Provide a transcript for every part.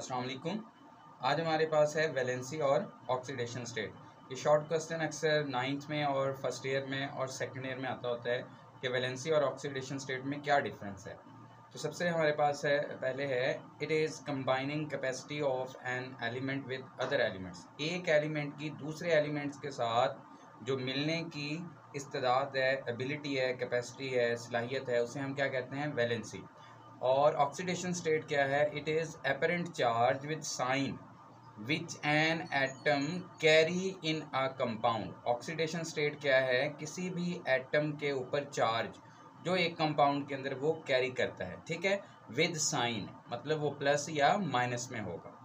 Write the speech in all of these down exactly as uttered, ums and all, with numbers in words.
अस्सलाम वालेकुम। आज हमारे पास है वैलेंसी और ऑक्सीडेशन स्टेट। ये शॉर्ट क्वेश्चन अक्सर नाइन्थ में और फर्स्ट ईयर में और सेकंड ईयर में आता होता है कि वैलेंसी और ऑक्सीडेशन स्टेट में क्या डिफरेंस है। तो सबसे हमारे पास है, पहले है it is combining capacity of an element with other elements. एक एलिमेंट की दूसरे एलिमेंट्स के साथ जो मिलने की इस्तेदाद है, एबिलिटी है, कैपेसिटी है, सलाहियत है, उसे हम क्या कहते हैं, वैलेंसी। और ऑक्सीडेशन स्टेट क्या है, it is apparent charge with sign which an atom carry in a compound. Oxidation state क्या है, किसी भी एटम के ऊपर चार्ज जो एक कंपाउंड के अंदर वो कैरी करता है, ठीक है, विद साइन मतलब वो प्लस या माइनस में होगा।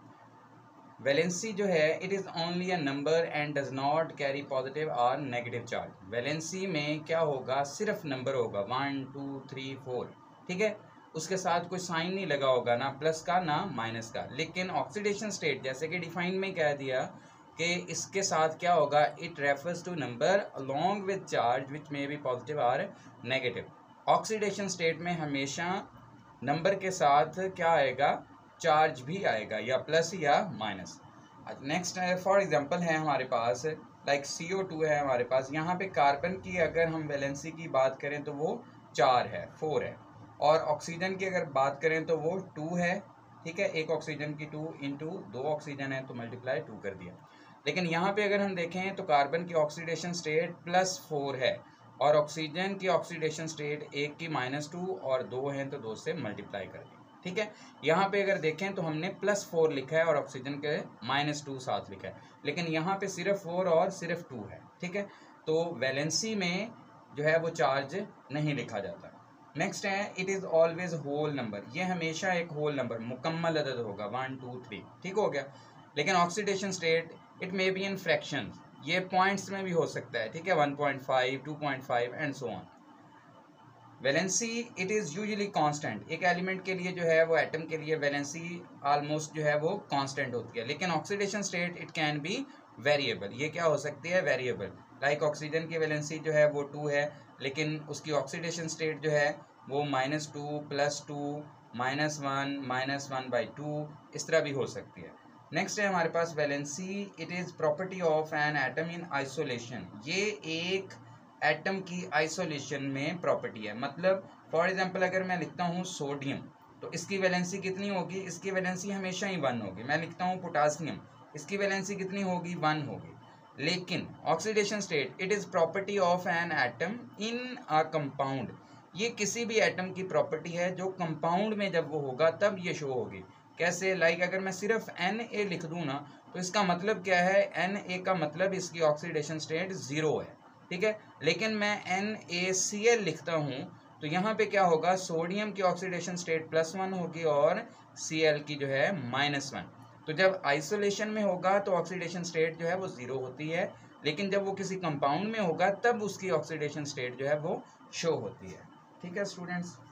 वैलेंसी जो है it is only a number and does not carry positive और नेगेटिव चार्ज। वैलेंसी में क्या होगा, सिर्फ नंबर होगा वन टू थ्री फोर, ठीक है, उसके साथ कोई साइन नहीं लगा होगा, ना प्लस का ना माइनस का। लेकिन ऑक्सीडेशन स्टेट जैसे कि डिफाइन में कह दिया कि इसके साथ क्या होगा, it refers to number along with charge which may be positive और नेगेटिव। ऑक्सीडेशन स्टेट में हमेशा नंबर के साथ क्या आएगा, चार्ज भी आएगा, या प्लस या माइनस। नेक्स्ट है, फॉर एग्जांपल है हमारे पास लाइक सी ओ टू है हमारे पास। यहाँ पे कार्बन की अगर हम वैलेंसी की बात करें तो वो चार है, फोर है, और ऑक्सीजन की अगर बात करें तो वो टू है, ठीक है। एक ऑक्सीजन की टू इंटू दो ऑक्सीजन है तो मल्टीप्लाई टू कर दिया। लेकिन यहाँ पे अगर हम देखें तो कार्बन की ऑक्सीडेशन स्टेट प्लस फोर है और ऑक्सीजन की ऑक्सीडेशन स्टेट एक की माइनस टू और दो हैं तो दो से मल्टीप्लाई कर दिया, ठीक है। यहाँ पे अगर देखें तो हमने प्लस फोर लिखा है और ऑक्सीजन के माइनस टू साथ लिखा है, लेकिन यहाँ पे सिर्फ फोर और सिर्फ टू है, ठीक है। तो वैलेंसी में जो है वो चार्ज नहीं लिखा जाता। नेक्स्ट है it is always whole number. ये हमेशा एक होल नंबर मुकम्मल अदद होगा, वन टू थ्री, ठीक हो गया। लेकिन oxidation state it may be in fraction, ये पॉइंट्स में भी हो सकता है, ठीक है, one point five, two point five and so on. Valency it is usually constant. एक एलिमेंट के लिए जो है वो एटम के लिए वैलेंसी ऑलमोस्ट जो है वो कांस्टेंट होती है। लेकिन oxidation state it can be variable. ये क्या हो सकती है, वेरिएबल। लाइक ऑक्सीजन की वैलेंसी जो है वो टू है, लेकिन उसकी ऑक्सीडेशन स्टेट जो है वो minus two, plus two, minus one, minus one by two, इस तरह भी हो सकती है। नेक्स्ट है हमारे पास valency it is property of an atom in isolation. ये एक एटम की आइसोलेशन में प्रॉपर्टी है। मतलब फॉर एग्जांपल अगर मैं लिखता हूँ सोडियम तो इसकी वैलेंसी कितनी होगी, इसकी वैलेंसी हमेशा ही वन होगी। मैं लिखता हूँ पोटासियम, इसकी वैलेंसी कितनी होगी, वन होगी। लेकिन oxidation state it is property of an atom in a compound. ये किसी भी एटम की प्रॉपर्टी है जो कंपाउंड में जब वो होगा तब ये शो होगी। कैसे, लाइक अगर मैं सिर्फ एन ए लिख दूँ ना तो इसका मतलब क्या है, एन ए का मतलब इसकी ऑक्सीडेशन स्टेट ज़ीरो है, ठीक है। लेकिन मैं एन ए सी एल लिखता हूँ तो यहाँ पे क्या होगा, सोडियम की ऑक्सीडेशन स्टेट प्लस वन होगी और सी एल की जो है माइनस वन। तो जब आइसोलेशन में होगा तो ऑक्सीडेशन स्टेट जो है वो ज़ीरो होती है, लेकिन जब वो किसी कंपाउंड में होगा तब उसकी ऑक्सीडेशन स्टेट जो है वो शो होती है, ठीक है स्टूडेंट्स।